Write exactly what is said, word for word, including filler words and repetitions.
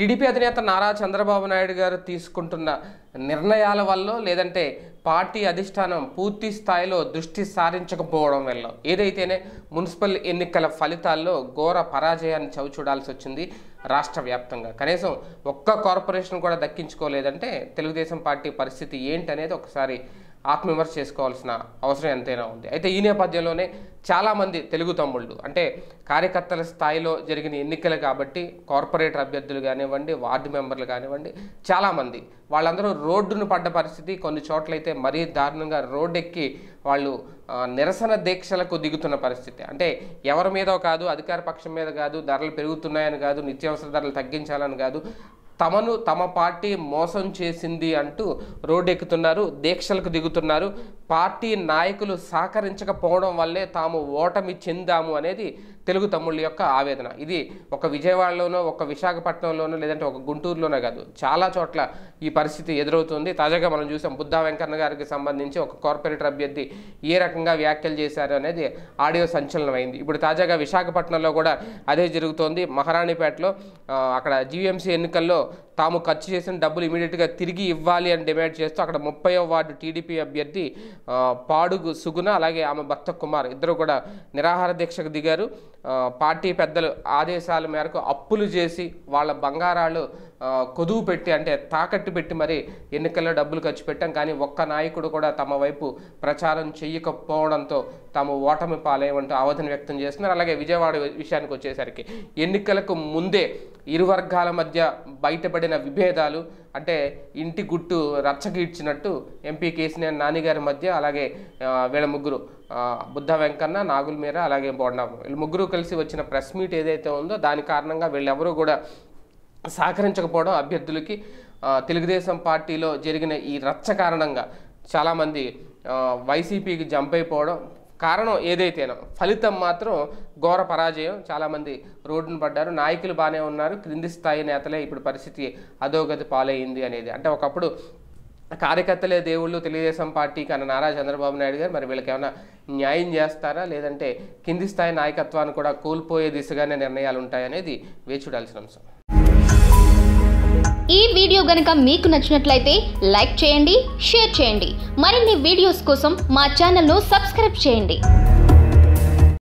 TDP అధినేత నారా చంద్రబాబు నాయుడు గారు తీసుకుంటున్న నిర్ణయాల వల్ల లేదంటే పార్టీ అధిష్టానం పూర్తి స్థాయిలో దృష్టి సారించకపోవడం వల్ల ఏదైతేనే మున్సిపల్ ఎన్నికల ఫలితాల్లో ఘోర పరాజయాన్ని చవిచూడాల్సి వచ్చింది రాష్ట్ర వ్యాప్తంగా. కనీసం ఒక్క కార్పొరేషన్ కూడా దక్కించుకోలేదంటే తెలుగుదేశం పార్టీ పరిస్థితి ఏంటనేది ఒకసారి ఆత్మవిమర్శ చేసుకోవాల్సిన అవసరం ఎంతైనా ఉంది. అయితే ఈ నేపథ్యంలోనే చాలామంది తెలుగు తమ్ముళ్ళు అంటే కార్యకర్తల స్థాయిలో జరిగిన ఎన్నికలు కాబట్టి కార్పొరేటర్ అభ్యర్థులు కానివ్వండి, వార్డు మెంబర్లు కానివ్వండి, చాలామంది వాళ్ళందరూ రోడ్డును పడ్డ పరిస్థితి. కొన్ని చోట్లయితే మరీ దారుణంగా రోడ్డెక్కి వాళ్ళు నిరసన దీక్షలకు దిగుతున్న పరిస్థితి. అంటే ఎవరి మీదో కాదు, అధికార పక్షం మీద కాదు, ధరలు పెరుగుతున్నాయని కాదు, నిత్యావసర ధరలు తగ్గించాలని కాదు, తమను తమ పార్టీ మోసం చేసింది అంటూ రోడ్డెక్కుతున్నారు, దీక్షలకు దిగుతున్నారు. పార్టీ నాయకులు సహకరించకపోవడం వల్లే తాము ఓటమి చెందాము అనేది తెలుగు తమ్ముళ్ళ యొక్క ఆవేదన. ఇది ఒక విజయవాడలోనో, ఒక విశాఖపట్నంలోనో, లేదంటే ఒక గుంటూరులోనో కాదు, చాలా చోట్ల ఈ పరిస్థితి ఎదురవుతుంది. తాజాగా మనం చూసాం బుద్ధా వెంకన్న గారికి సంబంధించి ఒక కార్పొరేటర్ అభ్యర్థి ఏ రకంగా వ్యాఖ్యలు చేశారు అనేది ఆడియో సంచలనమైంది. ఇప్పుడు తాజాగా విశాఖపట్నంలో కూడా అదే జరుగుతోంది. మహారాణిపేటలో అక్కడ జీవీఎంసీ ఎన్నికల్లో తాము ఖర్చు చేసిన డబ్బులు ఇమీడియట్గా తిరిగి ఇవ్వాలి అని డిమాండ్ చేస్తూ అక్కడ ముప్పైవ వార్డు టీడీపీ అభ్యర్థి పాడుగు సుగుణ అలాగే ఆమె భర్త కుమార్ ఇద్దరు కూడా నిరాహార దీక్షకు దిగారు. పార్టీ పెద్దలు ఆదేశాల మేరకు అప్పులు చేసి వాళ్ళ బంగారాలు కొదువు పెట్టి అంటే తాకట్టు పెట్టి మరి ఎన్నికల్లో డబ్బులు ఖర్చు పెట్టాం, కానీ ఒక్క నాయకుడు కూడా తమ వైపు ప్రచారం చేయకపోవడంతో తాము ఓటమి పాలేయమంటూ ఆవేదన వ్యక్తం చేస్తున్నారు. అలాగే విజయవాడ విషయానికి వచ్చేసరికి ఎన్నికలకు ముందే ఇరు వర్గాల మధ్య బయటపడిన విభేదాలు అంటే ఇంటి గుట్టు రచ్చగీడ్చినట్టు ఎంపీ కేసీఆర్ నానిగారి మధ్య అలాగే వీళ్ళ ముగ్గురు బుద్ధా వెంకన్న, నాగుల మీర అలాగే బోండాము వీళ్ళు ముగ్గురు కలిసి వచ్చిన ప్రెస్ మీట్ ఏదైతే ఉందో దాని కారణంగా వీళ్ళెవరూ కూడా సహకరించకపోవడం, అభ్యర్థులకి తెలుగుదేశం పార్టీలో జరిగిన ఈ రచ్చ కారణంగా చాలామంది వైసీపీకి జంప్ అయిపోవడం కారణం ఏదైతేనో ఫలితం మాత్రం ఘోర పరాజయం. చాలామంది రోడ్డును పడ్డారు, నాయకులు బాగానే ఉన్నారు, క్రింది స్థాయి నేతలే ఇప్పుడు పరిస్థితి అధోగతి పాలైంది అనేది. అంటే ఒకప్పుడు కార్యకర్తలే దేవుళ్ళు తెలుగుదేశం పార్టీకి అన్న నారా చంద్రబాబు నాయుడు గారు మరి వీళ్ళకి ఏమైనా న్యాయం చేస్తారా, లేదంటే కింది స్థాయి నాయకత్వాన్ని కూడా కోల్పోయే దిశగానే నిర్ణయాలు ఉంటాయనేది వేచి చూడాల్సిన అంశం. ఈ వీడియో గనుక మీకు నచ్చినట్లయితే లైక్ చేయండి, షేర్ చేయండి. మరిన్ని వీడియోస్ కోసం మా ఛానల్ను సబ్స్క్రైబ్ చేయండి.